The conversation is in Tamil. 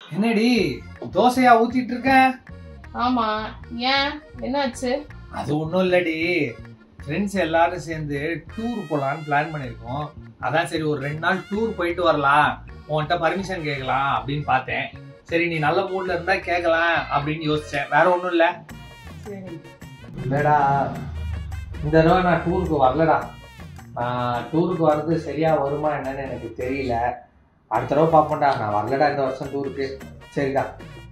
என்னடி தோசையா ஊத்திட்டு இருக்க? ஆமா, ஏன் என்னாச்சு? அது ஒண்ணும் இல்லடி, ஃப்ரெண்ட்ஸ் எல்லாரும் சேர்ந்து டூர் போலான்னு பிளான் பண்ணிருக்கோம். அதான் சரி ஒரு 2 நாள் டூர் போயிட்டு வரலாம், உன்கிட்ட பர்மிஷன் கேட்கலாம் அப்படின்னு பார்த்தேன். சரி நீ நல்ல மூட்ல இருந்தா கேட்கலாம் அப்படின்னு யோசிச்சேன், வேற ஒண்ணும் இல்ல. சரி. இல்லடா, இந்த தடவை நான் டூருக்கு வரலடா. நான் டூருக்கு வர்றது சரியா வருமா என்னன்னு எனக்கு தெரியல. அடுத்த தடவை பார்ப்போம்டா. நான் வரலடா இந்த வருஷம் டூருக்கு. சரிடா.